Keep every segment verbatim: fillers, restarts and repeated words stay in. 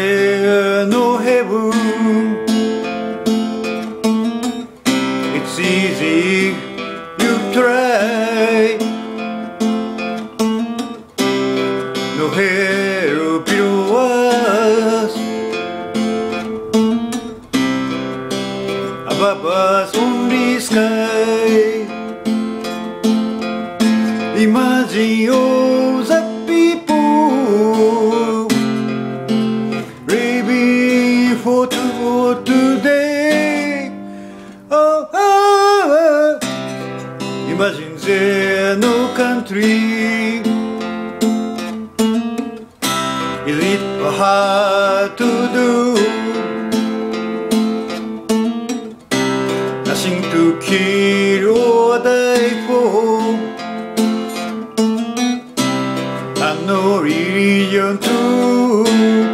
there no heaven? It's easy, you try. No hell below us, above us only sky. Imagine all the people living for today. Oh, oh, oh. Imagine there no country. Is it hard to do? Nothing to kill or die for, and no religion too.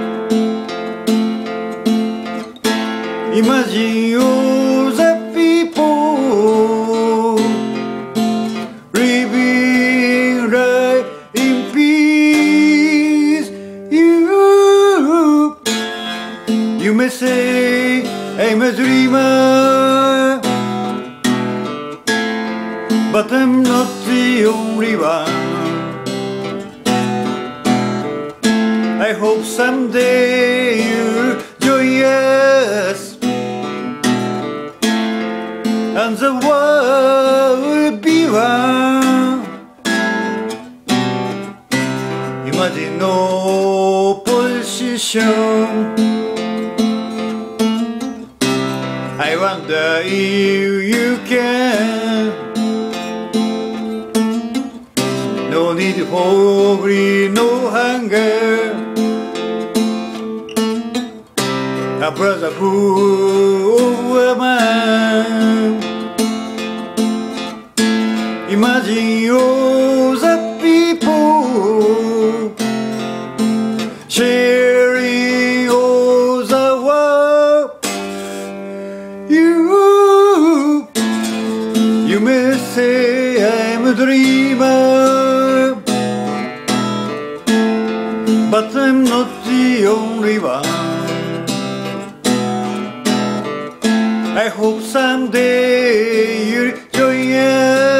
Imagine all the people living right in peace. You, you may say I'm a dreamer, but I'm not the only one. I hope someday you'll join us, and the world will be one. Imagine no position. I wonder if you can. No need for greed, no hunger. A brotherhood of man. Imagine all the people sharing all the world. You, you may say I'm a dreamer, but I'm not the only one. I hope someday you'll join us,